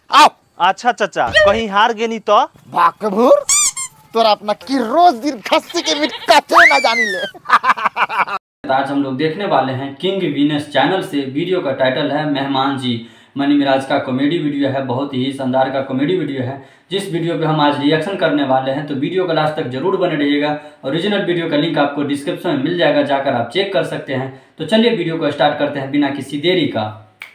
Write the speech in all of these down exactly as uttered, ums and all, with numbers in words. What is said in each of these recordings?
आओ। अच्छा चाचा, कहीं हार गेनी तो बाकभूर तोरा अपना की रोज दिन खस्सी के मीट काटे ना जानी ले। आज हम लोग देखने वाले हैं किंग वीनस चैनल से। वीडियो का टाइटल है मेहमान जी। मनी मिराज का कॉमेडी वीडियो है, बहुत ही शानदार का कॉमेडी वीडियो है, जिस वीडियो पे हम आज रिएक्शन करने वाले हैं। तो वीडियो का लास्ट तक जरूर बने रहिएगा। ओरिजिनल वीडियो का लिंक आपको डिस्क्रिप्शन में मिल जाएगा, जाकर आप चेक कर सकते हैं। तो चलिए वीडियो को स्टार्ट करते हैं बिना किसी देरी का।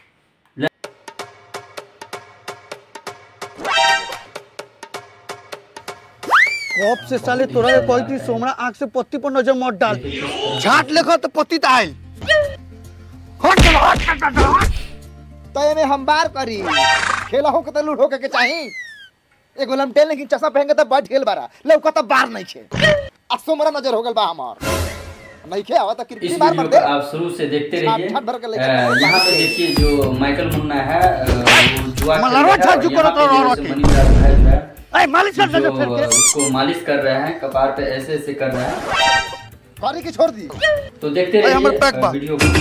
कब से साले तोरा के कोई थी सोमरा आंख से पत्ती पर नजर मत डाल। झाट लेखो तो पत्ती ताइल हट हट तय में हम बार करी खेला हो के त लूट हो के चाही एगो लमटेल लेकिन चश्मा पहन के त बैठ गेल बारा लौका त बार नहीं छे। आ सोमरा नजर हो गेल बा हमार नहीं खे आवा त किरकिरी बार मार दे। आप शुरू से देखते रहिए। यहाँ पे देखिए जो माइकल मुन्ना है वो जुआ मलरवा छा जो करो तो रो रो ए मालिश कर दे फिर के उसको मालिश कर रहे हैं, कपार पे ऐसे ऐसे कर रहे हैं। फारी के छोड़ दी तो देखते रहिए वीडियो को।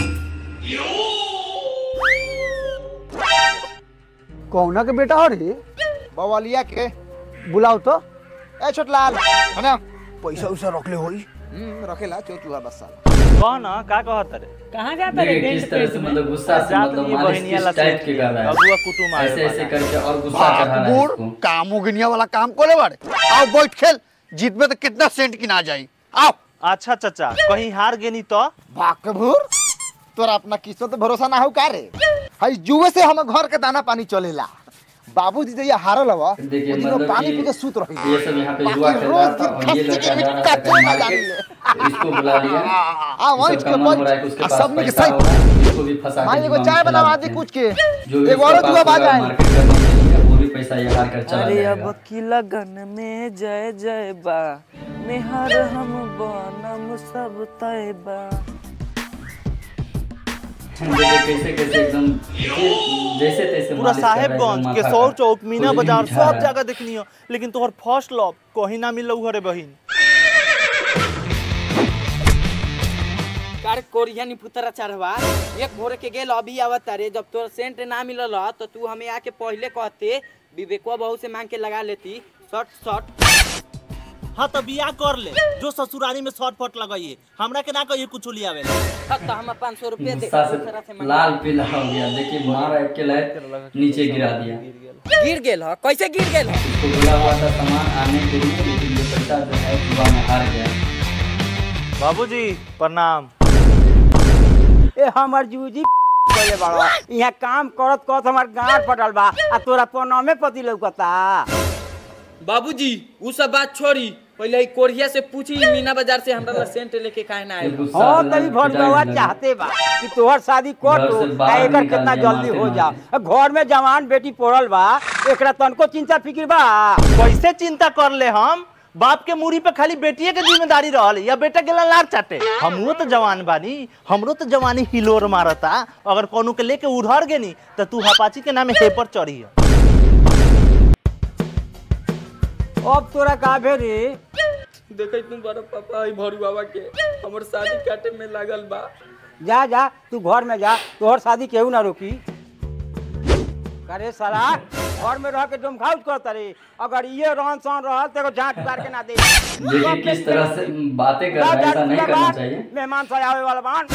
कौना के बेटा हो रे? बवालिया के बुलाओ तो। ए छोटलाल है ना पैसा उसा रख ले होई। हम्म रखेला चोचुआ बस साला कौन ना का कहत रे? कहां जाता रे? किस तरह से मतलब गुस्सा से मतलब मालिश किस टाइप के कर रहा है, अबुआ कुटुम आए ऐसे ऐसे करके और गुस्सा चढ़ा रहा है इसको। काम हो गिनिया वाला काम कोले बाड़े। आओ बैठ खेल, जीत में तो कितना सेंट की ना जाई। आओ। अच्छा चाचा, कहीं हार गेनी तो बाकभूर तोरा अपना किस्मत भरोसा ना हो का रे? हई जुए से हम घर के दाना पानी चलेला। बाबूजी जइया हारल हवा देखिए मतलब पानी पी के सूत रही ये सब यहाँ पे जुआ खेल रहा था और ये लड़का जा रहा था मार्केट, इसको बुला लिया। आ वहीं के उसके पास सब में के पैसा सही होगा, इसको भी फंसा भाई के एगो चाय बनावा दे कुछ के जो एगो और जुआ बाज आए मार्केट करने के लिए वो भी पैसा ये हार कर चला अरे जाएगा। अब की लगन में जय जय बा निहार हम बनम सब तय बा। देखिए कैसे कैसे एकदम जैसे तैसे पूरा साहेबगंज के सौ चौक मीना बाजार सब जगह देखनी हो, लेकिन तोहर फर्स्ट लव कहीं ना मिलौ रे बहिन। कार कोरिया नी पुतरा चढ़वा एक भोर के गेल अभी आवत रे। जब तोर सेंट ना मिलल तो तू हमें आके पहले कहते विवेकवा बहू से मांग के लगा लेती शॉट शॉट। हाँ तो बिया कर ले, जो ससुरारी में शॉर्ट फट लगाइए, हमरा के ना कहिए कुछ लियावे तो हम पाँच सौ रुपये दे से लाल पीला हो गया। देखिए मारा एक के लायक नीचे गिरा दिया, गिर गेल ह। कैसे गिर गेल ह? इसको बोला हुआ था सामान आने के लिए, लेकिन ये पैसा जो है जुआ में हार गया। बाबूजी प्रणाम। ए हमर जूजी बोले बड़ा यहाँ काम करत करत हमार गांठ फटल बा आ तोरा पनामे पति लौकता। बाबूजी उ सब बात छोड़ी, पहले ई कोरिया से पूछी मीना बाजार से हमरा सेंट लेके काहे ना आइल। हां तई भरगवा चाहते बा कि तोहर शादी कर दो आ एकर कितना जल्दी हो जा। घर में जवान बेटी पड़ल बा, एकरा तनको चिंता फिक्र बा। कैसे चिंता कर ले हम? बाप के मुरी पे खाली बेटिए के जिम्मेदारी रहल या बेटा गेला लार चाटे। हमरो तो जवान बानी, हमरो तो जवानी हिलोर मारता। अगर कोनो के लेके उड़हर गेनी तो तू हपाची के नामे हेपर चढ़ी। अब तोरा का भे रे? देखे तुम बड़ा पापा आई भरू बाबा के हमर शादी काटे में लागल बा। जा जा तू घर में जा, तोहर शादी केहू ना रोकी। करे साला घर में रह के डोम खाउट करत रे। अगर ये रहन सहन रहल त एगो झाट उतार के ना दे। देखिए किस तरह से बातें कर रहा है, ऐसा नहीं करना चाहिए। मेहमान से आवे वाला बान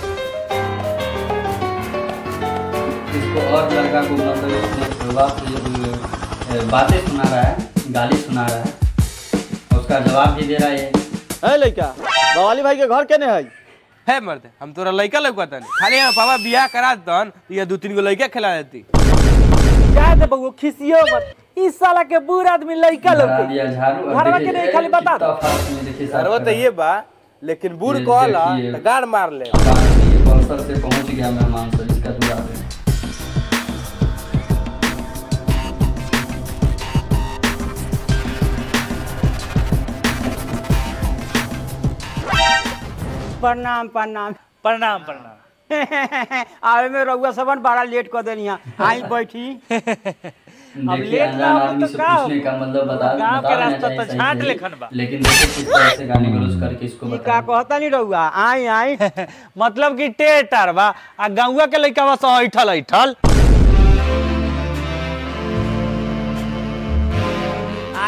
इसको और लड़का को मतलब बातें सुना रहा है, गाली सुना रहा है, उसका जवाब भी दे रहा है। है लइका बवाली भाई के घर केने है? है मर्द हम तोरा लइका लौकतन खाली हम पापा बियाह करा दन ये दो तीन गो लइका खिला देती। क्या दे बगो खिसियो मत, इस साला के बूढ़ आदमी लइका लौके दिया झाड़ू घरवा के नहीं खाली बता दो। सरवा तो ये बा लेकिन बूढ़ कहला त गाड़ मार ले। पल्सर से पहुंच गया मेहमान से, इसका दूरा पे प्रणाम प्रणाम प्रणाम प्रणाम। आवे में रउआ सबन बड़ा लेट कर देनी आई बैठी। अब लेट ना हो तो का पूछने का मतलब बता गांव के रास्ता तो झाट लेखन बा, लेकिन देखो किस तरह से गाने गलौज करके इसको बता। का कहता नहीं रउआ आई आई मतलब कि टेटर बा आ गांवा के लइका बस ऐठल ऐठल।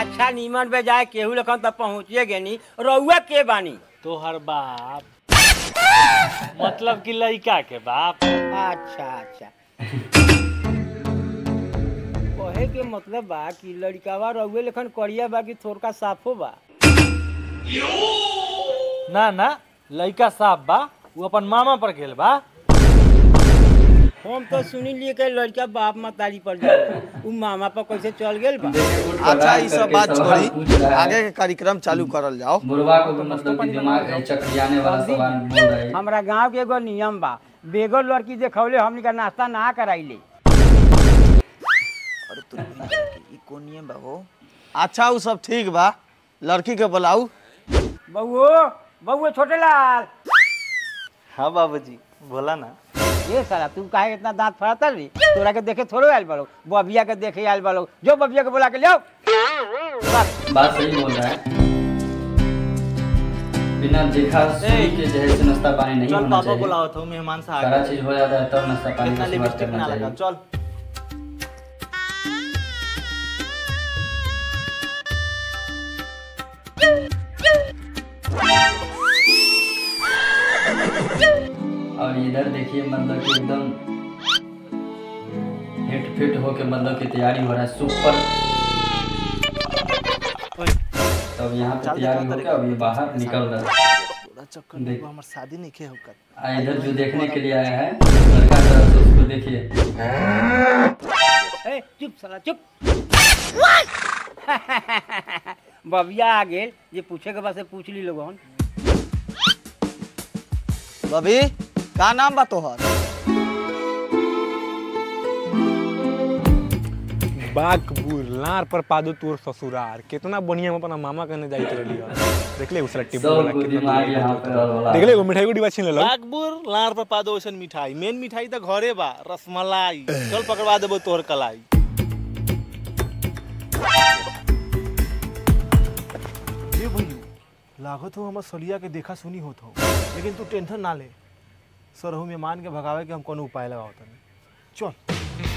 अच्छा नीमन पे जाए केहू लखन तब पहुँचिए गेनी रउआ के बानी तोहर बाप मतलब कि लड़का के बाप। अच्छा अच्छा कहे के मतलब बा कि लड़कावा रउए लेखन करिया बा कि थोड़का साफो बा। ना ना लड़का साफ बा वो अपन मामा पर गेल बा। हम तो सुनी लिए के लड़का बाप मतारी पर जाए उ मामा पर कैसे चल गेल बा। अच्छा ये सब बात छोड़ी आगे के कार्यक्रम चालू करल जाओ। बुढ़वा को भी मतलब कि दिमाग है चकरियाने वाला सवाल बोल रहा है। हमरा गांव के एगो नियम बा बेगर लड़की देखौले हमनी का नाश्ता ना कराइले। अरे तू ई कोन नियम बा हो? अच्छा वो सब ठीक बा लड़की के बुलाऊ। बउओ बउओ छोटे लाल। हाँ बाबूजी बोला ना। ये साला तू काहे इतना दांत फड़ाता रे तोरा के देखे थोड़े आयल बालो बबिया के देखे आयल बालो जो बबिया के बुला के ले आओ। बात सही बोल रहा है। बिना देखा सुन के जो है नाश्ता पानी नहीं होना चाहिए। चल पापा बुलाओ तो मेहमान से आ सारा चीज हो जाता है तब नाश्ता पानी कितना की शुरुआत लिपस्टिक करना ना लगा चाहिए। चल। और इधर देखिए मतलब कि एकदम हिट फिट होके मतलब की तैयारी हो रहा है सुपर। तब यहाँ पे तैयारी होकर अब ये बाहर निकल रहा है। चक्कर हमार शादी नहीं के होकर। आ इधर जो देखने के लिए आया है लड़का तरफ से उसको देखिए। ए चुप साला चुप। बबिया आ गेल ये पूछे के बाद से पूछ ली लोगन। बबी का नाम बा तोहर? बाकबूर लार पर पादो तोर ससुरार कितना बढ़िया हम अपना मामा कने जाइत रहली देख ले उसरा टिप सब को दिमाग यहाँ पे वाला देख ले वो मिठाई को डिब्बा छीन लेलो। बागपुर लार पर पादो ओसन मिठाई मेन मिठाई तो घरे बा रसमलाई चल पकड़वा देबो तोहर कलाई। ये भइयो लागत हो हमर सलिया के देखा सुनी होत हो लेकिन तू टेंशन ना ले सरहु मेहमान के भगावे के हम कोनो उपाय लगाओ तनी चल।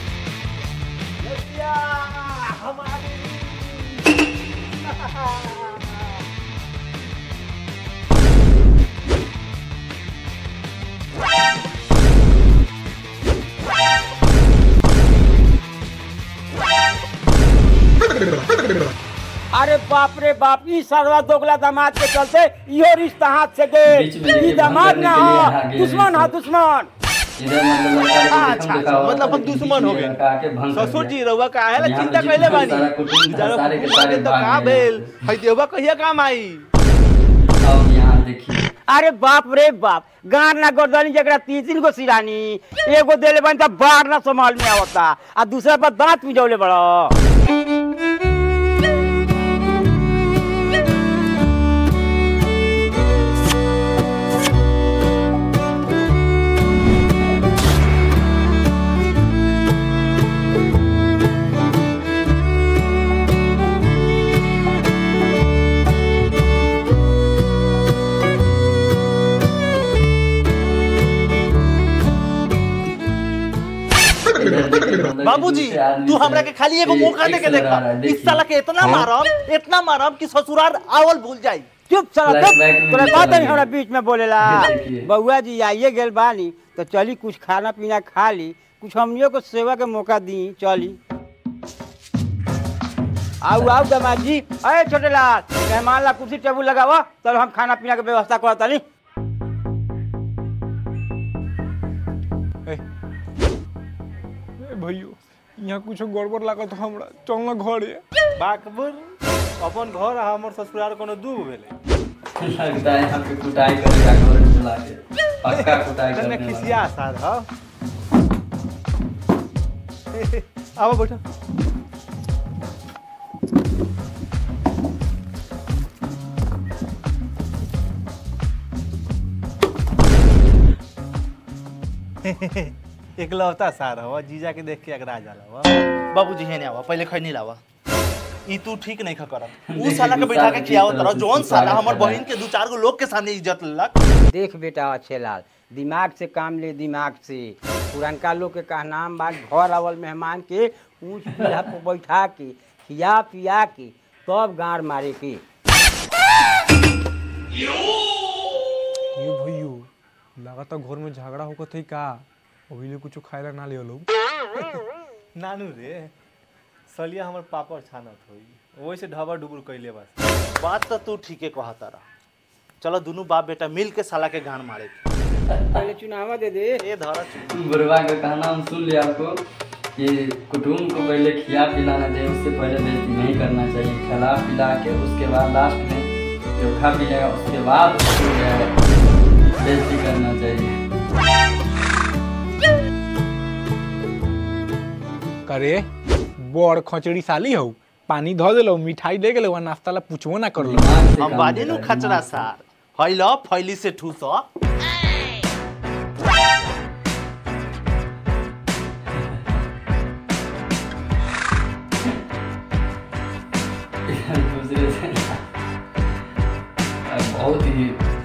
अरे बाप रे बाप ई सरवा दोगला दामाद के चलते इहो रिश्ता हाथ से बीच में गए। देखिए ई दामाद बंद ना करने के लिए हो यहाँ गए दुश्मन हो हैं। दुश्मन। इधर मतलब लड़का के अच्छा, देखम देखा हुआ मतलब था, हम दुश्मन हो गए। लड़का आके भंग कर ससुर दिया। जी रउआ काहे ला यहाँ चिंता पे कइले जितना बानी सारा कुटुंब था, सारे के सारे तो भाग का गए भेल यहाँ से। हई देवबा कहिया काम आई। अब यहाँ देखिए अरे बाप रे बाप गार ना गर्दनी जकरा तीन तीन गो सिरानी एगो देले बन त बाढ़ ना संभाल में आवता आ दूसरा पर दांत मिजौले बड़ा। बाबूजी तू हमरा के खाली एगो मौका दे के देखा इस साला के इतना मारम इतना मारम कि ससुराल आवल भूल जाई। चुप साला चुप फ्लैशबैक में तोरा निकल बात नहीं रही हमरा है। बीच में बोलेला। देखिए। बउआ जी आइए गेल बानी तो चली कुछ खाना पीना खा ली कुछ हमनियों को सेवा के मौका दी चली। आओ आओ दामाद जी अरे छोटे लाल मेहमान ला कुर्सी टेबुल लगावा चल हम खाना पीना के व्यवस्था करता नी। भइयो यहाँ कुछ गड़बड़ लागत हमरा चल ना घरे। बाकबुर अपन घर आ हमर ससुराल कोनो दू भेले। लगता है यहाँ पे कुटाई करेगा घर में बुला के पक्का कुटाई तने करने वाला। खिसिया साध ह आओ बैठो। एकलौता सार हवा जीजा के देख के अगरा जाला हवा। बाबूजी हेने आवा पहले खैनी लावा। ई तू ठीक नहीं खा करत ऊ साला के बैठा के खियावत रहो जौन साला हमर बहिन के दू चार गो लोग के सामने इज्जत लेलक। देख बेटा अच्छे लाल दिमाग से काम ले दिमाग से पुरनका लोग के कहनाम बा घर आवल मेहमान के ऊँच पीढ़ा पर बैठा के खिया पिया के तब गाड़ मारे के। ये भैयो लगातार घर में झगड़ा होकर थे का अभी ले कुछ खाए ना ले लो। नानू रे सलिया हमर पापड़ छानत होई वही से ढबर डुबुर कैले बस। बात तो तू ठीके कहता रहा। चलो दोनों बाप बेटा मिल के साला के गांड मारे। पहले चुनावा दे दे। ए धरा बुढ़वा का कहना हम सुन लिया आपको कि कुटुम्ब को पहले खिला पिलाना चाहिए, उससे पहले बेइज्जती नहीं करना चाहिए। खिला पिला के उसके बाद लास्ट में जो खा पी जाएगा उसके बाद उसको बेइज्जती करना चाहिए। करे बड़ खचड़ी साली हो पानी धो देलो मिठाई दे गेलो नाश्ता ला पूछबो ना करलो। दिमाग से हम काम बाजे नु करें। खचरा सार फैला फैली से ठूस। दूसरे से बहुत ही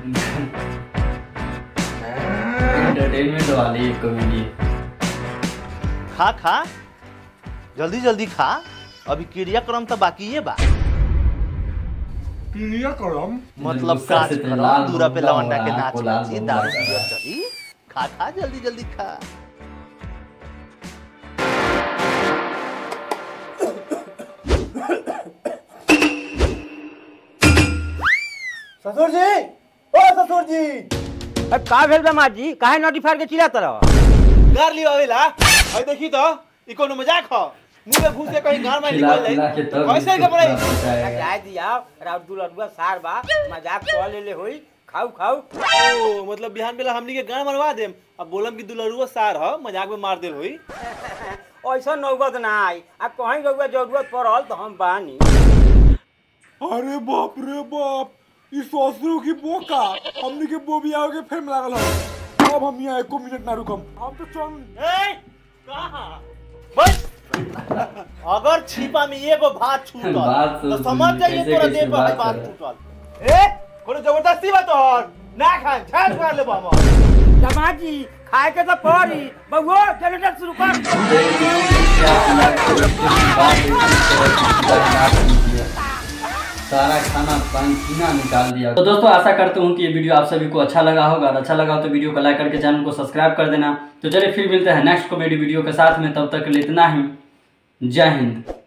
एंटरटेनमेंट वाली कॉमेडी। खा खा जल्दी जल्दी खा अभी क्रियाक्रम तो बाकी है बा। क्रियाक्रम मतलब गुस्सा काज से करम, लाल दूरा पे मुद्दा लवंडा हो के रहा है, नाच आपको लाल नाची मुद्दा दारू हो रहा पियर है। चली। खा खा जल्दी जल्दी खा। ससुर जी, ओ ससुर जी, अब का भेल दामाद जी काहे नोटी फाड़ के चिल्लात रहो? गार लियो आवेला हई देखी तो ई कोनो मजाक ह। मुंह में घुस के कहीं गार में खिला निकल पिला के जाई तब कैसे इसको घबराई। पूरा पचाएगा। जाय दिया राउत दुलरुआ सार बा मजाक कर लेले होई। खाऊ खाऊ। ओ मतलब बिहान बेला हमनी के गान मरवा देम अब बोलम कि दुलरुआ सार ह मजाक में मार देल होई। ऐसा नौबत ना आई आ कहीं रउआ जरूरत पड़ल तो हम बानी। अरे बाप रे बाप ई ससुर की बोका हमनी के बोबिया के फेम लागल हो। अब हम यहाँ एको मिनट ना रुकम हम तो चल। ए कहां बस अगर छिपा में एगो भात छूटल बात तो तो समझ जाइए कैसे तोरा कैसे देह पर बात है बात कर। छूटल। ए कोनो जबरदस्ती बात और ना खा झाड़ मार ले हम। दामाद जी खाए के तो पड़ी बउओ जनरेटर शुरू कर। सारा खाना पसीना निकाल दिया। तो दोस्तों आशा करता हूँ कि ये वीडियो आप सभी को अच्छा लगा होगा। और अच्छा लगा हो तो वीडियो को लाइक करके चैनल को सब्सक्राइब कर देना। तो चलिए फिर मिलते हैं नेक्स्ट कॉमेडी वीडियो के साथ में, तब तक के लिए इतना ही। जय हिंद।